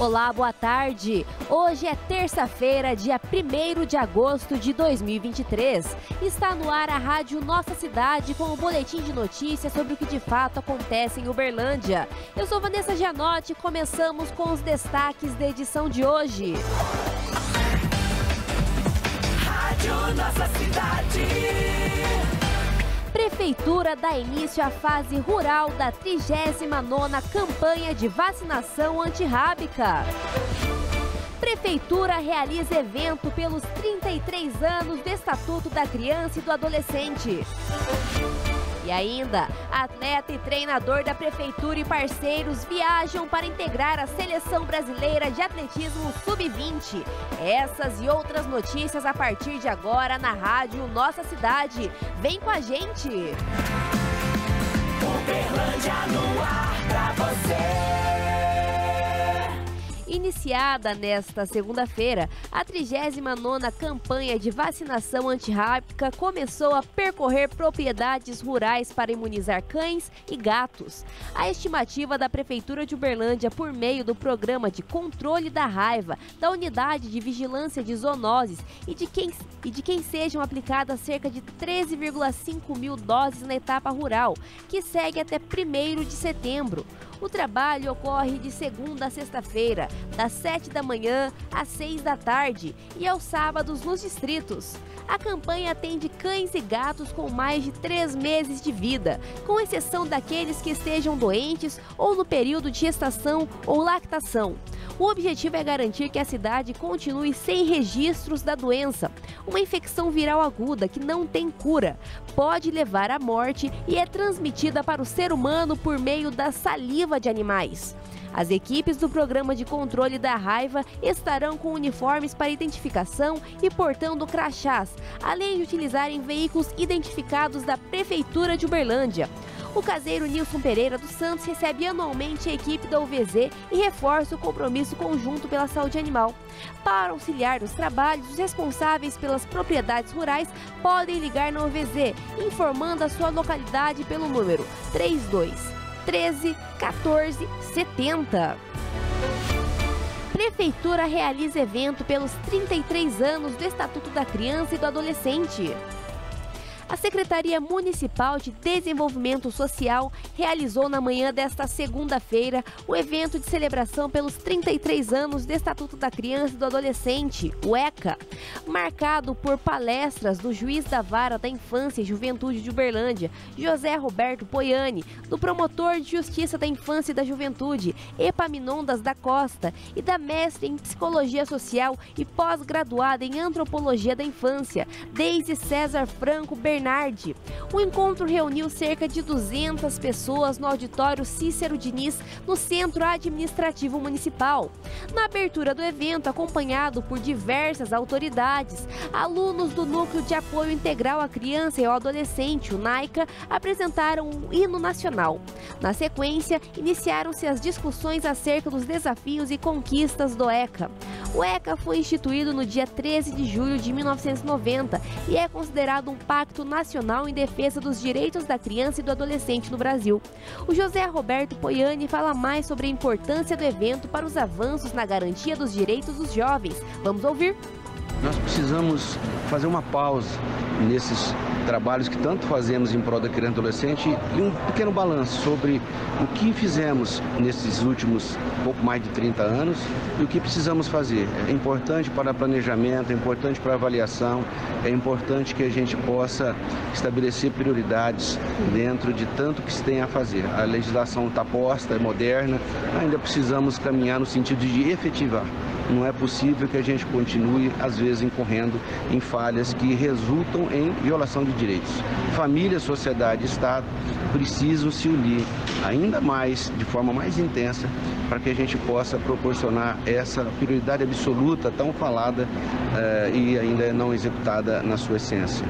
Olá, boa tarde. Hoje é terça-feira, dia 1º de agosto de 2023. Está no ar a Rádio Nossa Cidade com o boletim de notícias sobre o que de fato acontece em Uberlândia. Eu sou Vanessa Gianotti e começamos com os destaques da edição de hoje. Rádio Nossa Cidade. Prefeitura dá início à fase rural da 39ª campanha de vacinação antirrábica. Prefeitura realiza evento pelos 33 anos do Estatuto da Criança e do Adolescente. E ainda, atleta e treinador da Prefeitura e parceiros viajam para integrar a Seleção Brasileira de Atletismo Sub-20. Essas e outras notícias a partir de agora na Rádio Nossa Cidade. Vem com a gente! Uberlândia no ar pra você! Iniciada nesta segunda-feira, a 39ª campanha de vacinação antirrábica começou a percorrer propriedades rurais para imunizar cães e gatos. A estimativa da Prefeitura de Uberlândia por meio do Programa de Controle da Raiva, da Unidade de Vigilância de Zoonoses e de quem sejam aplicadas cerca de 13,5 mil doses na etapa rural, que segue até 1º de setembro. O trabalho ocorre de segunda a sexta-feira, das 7 da manhã às 6 da tarde e aos sábados nos distritos. A campanha atende cães e gatos com mais de 3 meses de vida, com exceção daqueles que estejam doentes ou no período de gestação ou lactação. O objetivo é garantir que a cidade continue sem registros da doença, uma infecção viral aguda que não tem cura, pode levar à morte e é transmitida para o ser humano por meio da saliva de animais. As equipes do Programa de Controle da Raiva estarão com uniformes para identificação e portando crachás, além de utilizarem veículos identificados da Prefeitura de Uberlândia. O caseiro Nilson Pereira dos Santos recebe anualmente a equipe da UVZ e reforça o compromisso conjunto pela saúde animal. Para auxiliar nos trabalhos, os responsáveis pelas propriedades rurais podem ligar na UVZ, informando a sua localidade pelo número 32 13 14 70. Prefeitura realiza evento pelos 33 anos do Estatuto da Criança e do Adolescente. A Secretaria Municipal de Desenvolvimento Social realizou na manhã desta segunda-feira o evento de celebração pelos 33 anos do Estatuto da Criança e do Adolescente, o ECA, marcado por palestras do juiz da Vara da Infância e Juventude de Uberlândia, José Roberto Poiani, do promotor de Justiça da Infância e da Juventude, Epaminondas da Costa, e da mestre em Psicologia Social e pós-graduada em Antropologia da Infância, Deise César Franco Bernardi. O encontro reuniu cerca de 200 pessoas no auditório Cícero Diniz, no Centro Administrativo Municipal. Na abertura do evento, acompanhado por diversas autoridades, alunos do Núcleo de Apoio Integral à Criança e ao Adolescente, o NAICA, apresentaram o hino nacional. Na sequência, iniciaram-se as discussões acerca dos desafios e conquistas do ECA. O ECA foi instituído no dia 13 de julho de 1990 e é considerado um pacto nacional em defesa dos direitos da criança e do adolescente no Brasil. O José Roberto Poiani fala mais sobre a importância do evento para os avanços na garantia dos direitos dos jovens. Vamos ouvir? Nós precisamos fazer uma pausa nesses trabalhos que tanto fazemos em prol da criança e adolescente e um pequeno balanço sobre o que fizemos nesses últimos pouco mais de 30 anos e o que precisamos fazer. É importante para planejamento, é importante para avaliação, é importante que a gente possa estabelecer prioridades dentro de tanto que se tem a fazer. A legislação está posta, é moderna, ainda precisamos caminhar no sentido de efetivar. Não é possível que a gente continue, às vezes, incorrendo em falhas que resultam em violação de direitos. Família, sociedade e Estado precisam se unir ainda mais, de forma mais intensa, para que a gente possa proporcionar essa prioridade absoluta tão falada e ainda não executada na sua essência.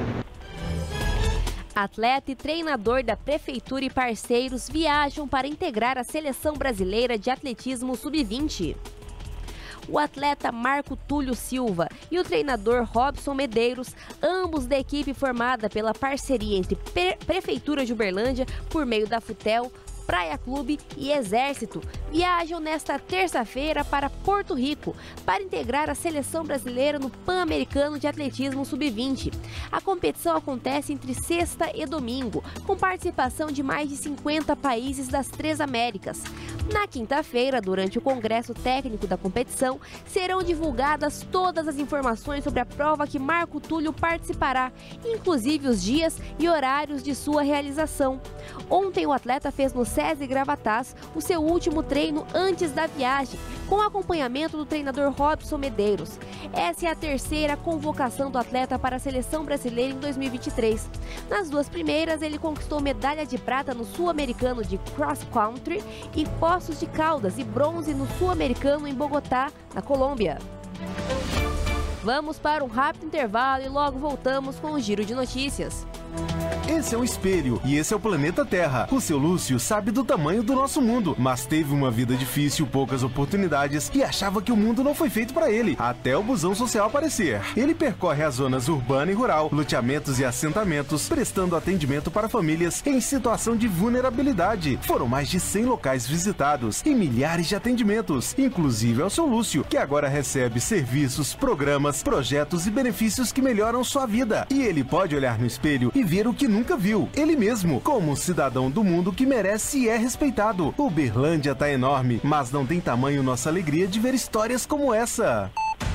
Atleta e treinador da Prefeitura e parceiros viajam para integrar a Seleção Brasileira de Atletismo Sub-20. O atleta Marco Túlio Silva e o treinador Robson Medeiros, ambos da equipe formada pela parceria entre Prefeitura de Uberlândia, por meio da Futel, Praia Clube e Exército viajam nesta terça-feira para Porto Rico para integrar a seleção brasileira no Pan-Americano de Atletismo Sub-20. A competição acontece entre sexta e domingo, com participação de mais de 50 países das 3 Américas. Na quinta-feira, durante o congresso técnico da competição, serão divulgadas todas as informações sobre a prova que Marco Túlio participará, inclusive os dias e horários de sua realização. Ontem, o atleta fez no SESI Gravatás o seu último treino antes da viagem, com acompanhamento do treinador Robson Medeiros. Essa é a terceira convocação do atleta para a seleção brasileira em 2023. Nas 2 primeiras, ele conquistou medalha de prata no Sul-Americano de Cross Country e Poços de Caldas e bronze no Sul-Americano em Bogotá, na Colômbia. Vamos para um rápido intervalo e logo voltamos com o Giro de Notícias. Esse é um espelho e esse é o planeta Terra. O seu Lúcio sabe do tamanho do nosso mundo, mas teve uma vida difícil, poucas oportunidades e achava que o mundo não foi feito para ele, até o busão social aparecer. Ele percorre as zonas urbana e rural, loteamentos e assentamentos, prestando atendimento para famílias em situação de vulnerabilidade. Foram mais de 100 locais visitados e milhares de atendimentos, inclusive ao seu Lúcio, que agora recebe serviços, programas, projetos e benefícios que melhoram sua vida. E ele pode olhar no espelho e ver o que nunca viu, ele mesmo, como um cidadão do mundo que merece e é respeitado. Uberlândia tá enorme, mas não tem tamanho nossa alegria de ver histórias como essa.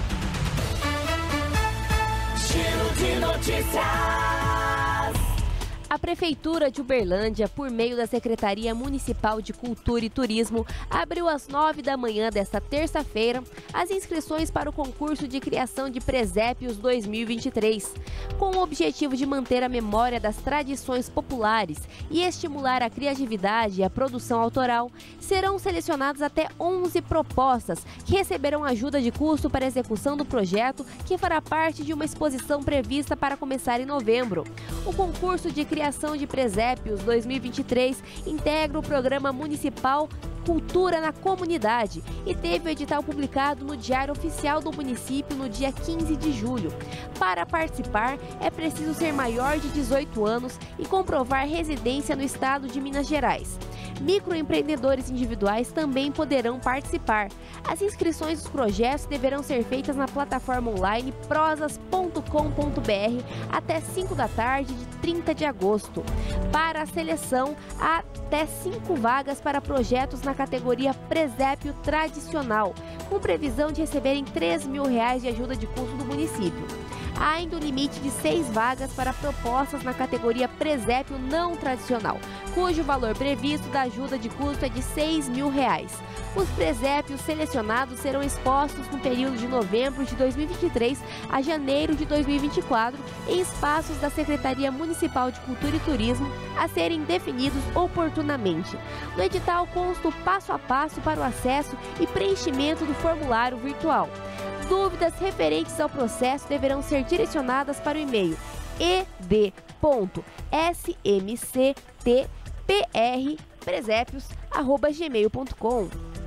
Giro de Notícias. A Prefeitura de Uberlândia, por meio da Secretaria Municipal de Cultura e Turismo, abriu às 9 da manhã desta terça-feira as inscrições para o concurso de criação de presépios 2023. Com o objetivo de manter a memória das tradições populares e estimular a criatividade e a produção autoral, serão selecionadas até 11 propostas que receberão ajuda de custo para a execução do projeto, que fará parte de uma exposição prevista para começar em novembro. O concurso de criação de presépios 2023 integra o Programa Municipal Cultura na Comunidade e teve o edital publicado no Diário Oficial do município no dia 15 de julho. Para participar, é preciso ser maior de 18 anos e comprovar residência no estado de Minas Gerais. Microempreendedores individuais também poderão participar. As inscrições dos projetos deverão ser feitas na plataforma online prosas.com.br até 5 da tarde de 30 de agosto. Para a seleção, há até 5 vagas para projetos na categoria Presépio Tradicional, com previsão de receberem R$ 3.000 de ajuda de custo do município. Há ainda o limite de 6 vagas para propostas na categoria Presépio Não Tradicional, cujo valor previsto da ajuda de custo é de R$ 6.000. Os presépios selecionados serão expostos no período de novembro de 2023 a janeiro de 2024 em espaços da Secretaria Municipal de Cultura e Turismo a serem definidos oportunamente. No edital consta o passo a passo para o acesso e preenchimento do formulário virtual. Dúvidas referentes ao processo deverão ser direcionadas para o e-mail ed.smctprpresépios@gmail.com.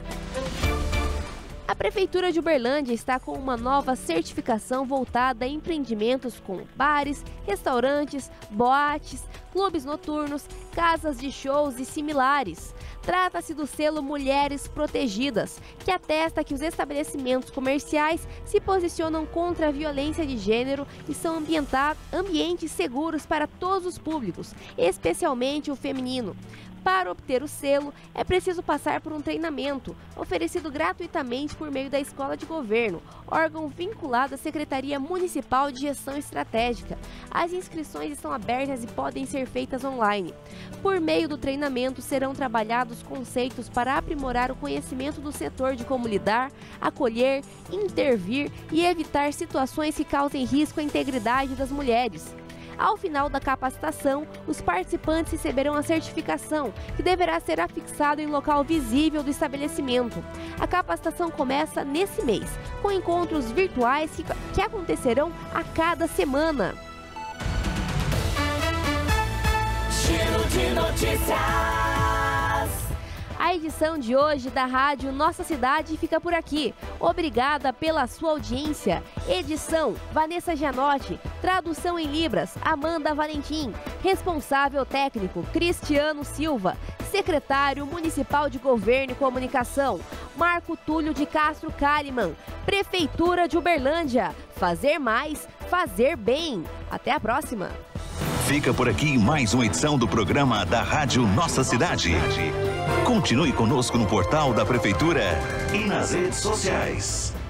A Prefeitura de Uberlândia está com uma nova certificação voltada a empreendimentos com bares, restaurantes, boates, clubes noturnos, casas de shows e similares. Trata-se do selo Mulheres Protegidas, que atesta que os estabelecimentos comerciais se posicionam contra a violência de gênero e são ambientes seguros para todos os públicos, especialmente o feminino. Para obter o selo, é preciso passar por um treinamento, oferecido gratuitamente por meio da Escola de Governo, órgão vinculado à Secretaria Municipal de Gestão Estratégica. As inscrições estão abertas e podem ser feitas online. Por meio do treinamento, serão trabalhados conceitos para aprimorar o conhecimento do setor de como lidar, acolher, intervir e evitar situações que causem risco à integridade das mulheres. Ao final da capacitação, os participantes receberão a certificação, que deverá ser afixada em local visível do estabelecimento. A capacitação começa nesse mês, com encontros virtuais que acontecerão a cada semana. Giro de Notícias. A edição de hoje da Rádio Nossa Cidade fica por aqui. Obrigada pela sua audiência. Edição, Vanessa Gianotti. Tradução em Libras, Amanda Valentim. Responsável técnico, Cristiano Silva. Secretário Municipal de Governo e Comunicação, Marco Túlio de Castro Kalimann. Prefeitura de Uberlândia. Fazer mais, fazer bem. Até a próxima. Fica por aqui mais uma edição do programa da Rádio Nossa Cidade. Continue conosco no portal da Prefeitura e nas redes sociais.